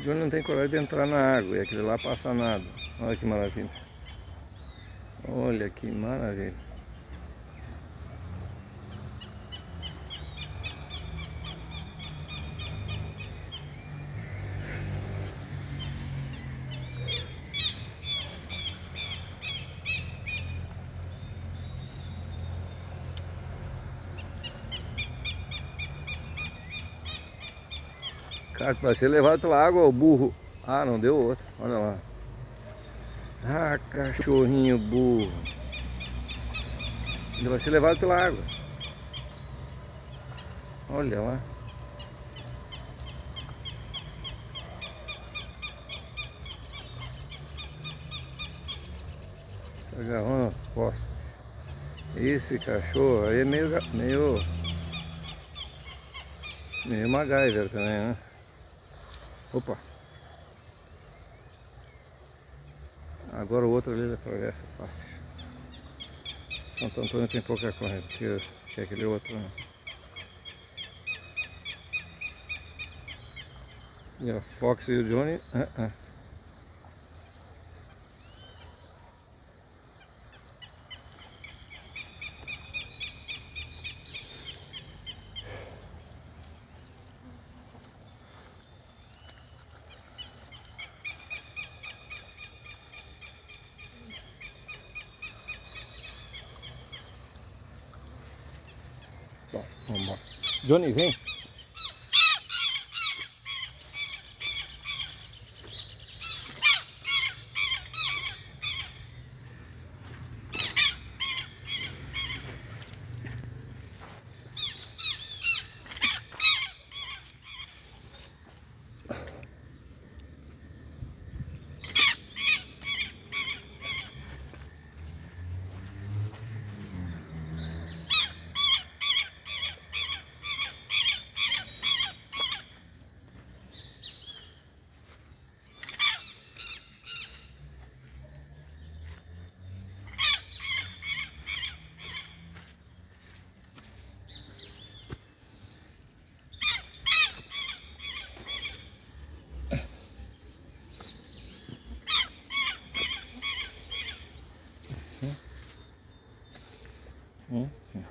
Johnny não tem coragem de entrar na água e aquele lá passa nada. Olha que maravilha. Olha que maravilha. Cara, vai ser levado pela água, o burro. Ah, não deu outro. Olha lá. Ah, cachorrinho burro. Ele vai ser levado pela água. Olha lá. Se agarrou na costa. Esse cachorro aí é meio MacGyver também, né? Opa! Agora o outro ali atravessa fácil. Santo Antônio tem pouca corrente que aquele outro, né? E a Fox e o Johnny. Bom, vamos embora. Johnny, vem. Vou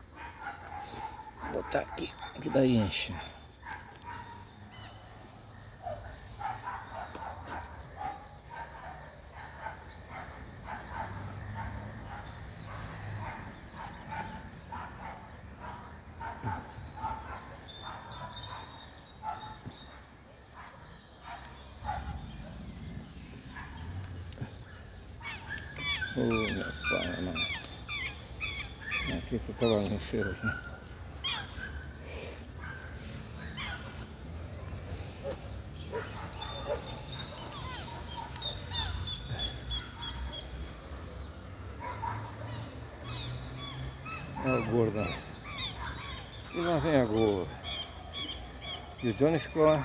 botar aqui, que daí enche. Oh, meu pai, mano. Aqui que eu tava no cheiro aqui. Olha o gordo. E lá vem a gorda. E o Johnny ficou lá.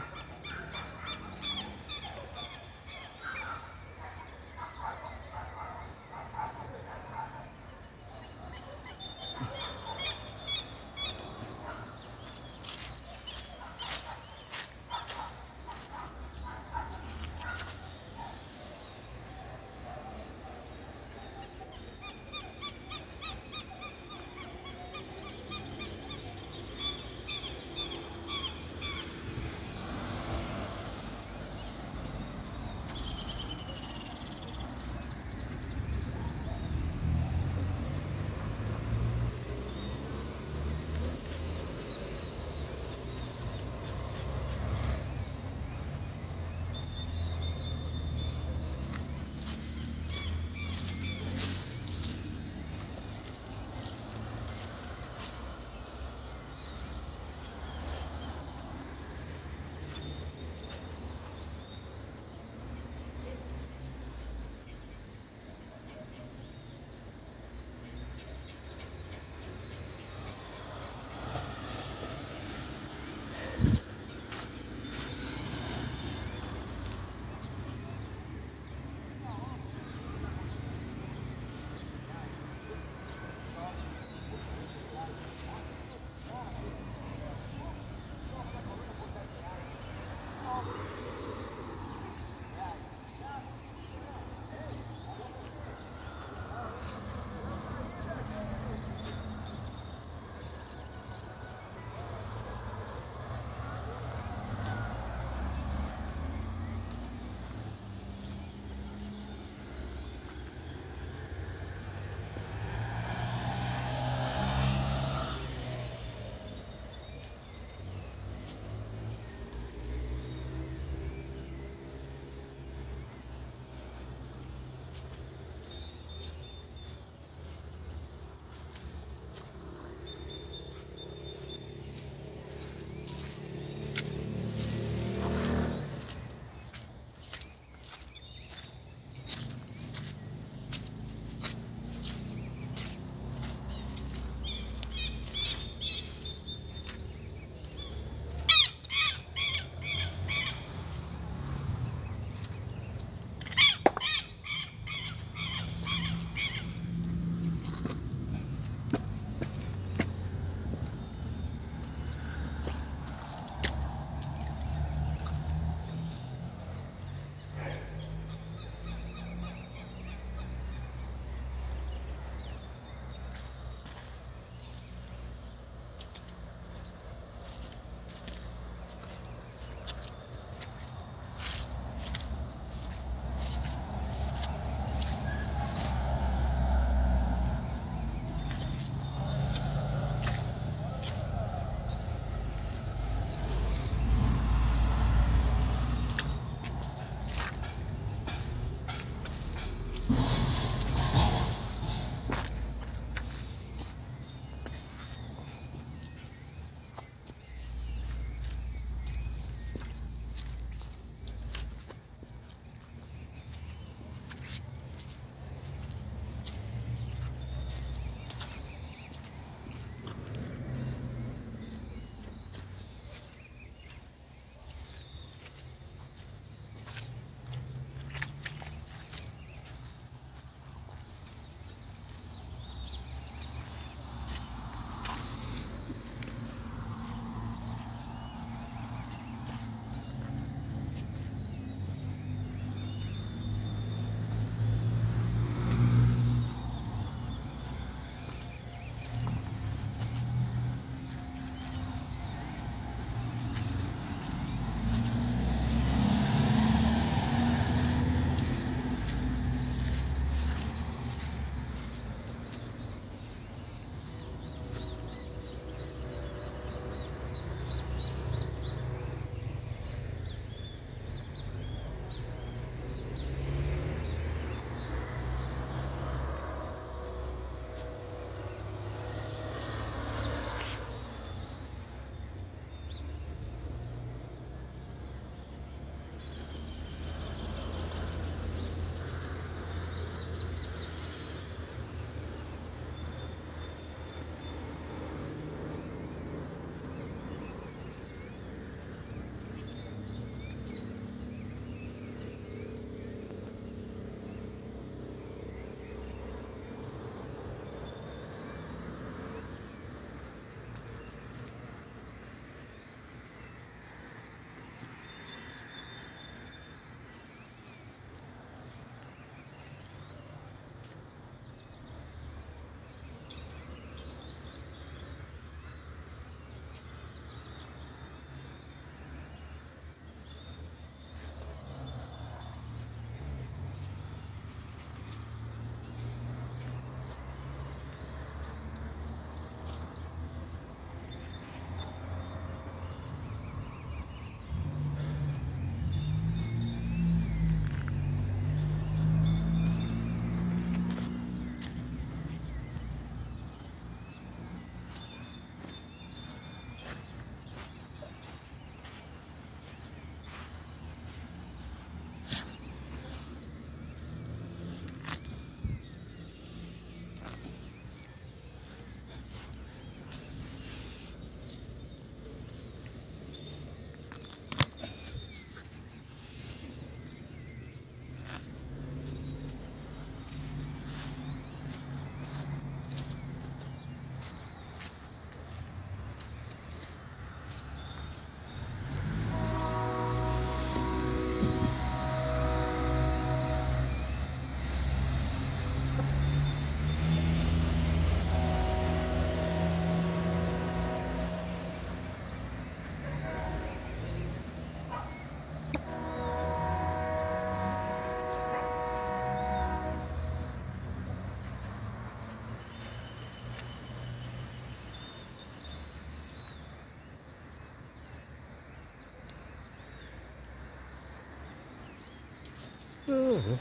Uhum.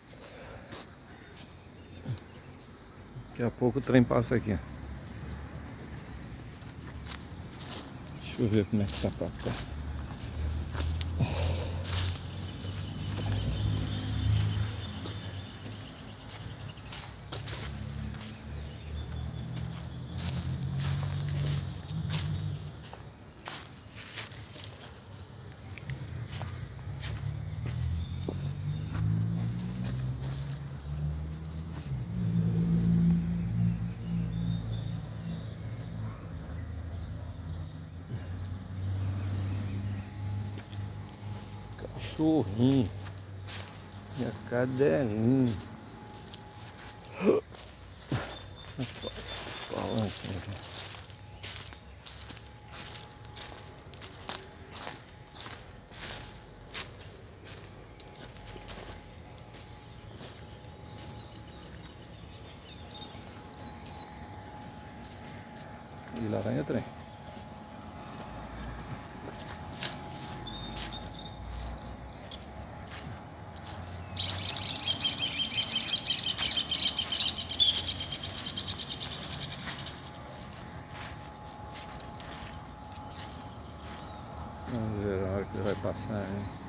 Daqui a pouco o trem passa aqui. Deixa eu ver como é que tá pra cá. Cachorrinho, minha cadelinha. Falando aqui. E lá vem o trem. Vamos ver a hora que ele vai passar, hein?